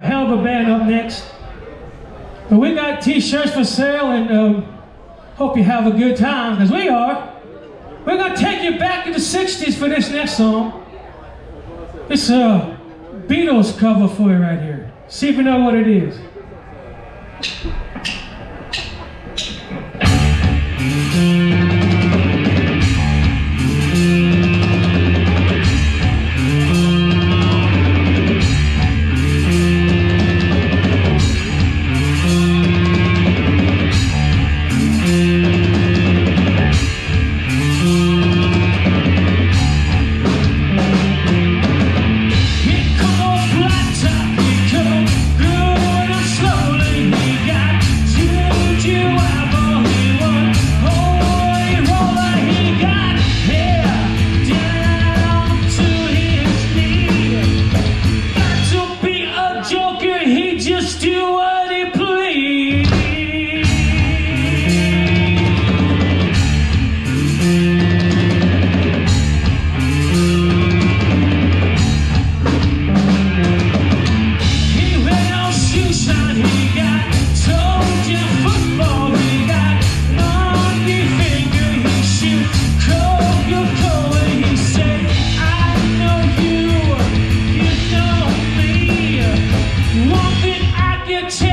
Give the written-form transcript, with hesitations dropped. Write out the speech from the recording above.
Hell of a band up next. But we got t-shirts for sale, and hope you have a good time, because we are. We're gonna take you back to the 60s for this next song. It's a Beatles cover for you right here. See if you know what it is. One thing I can tell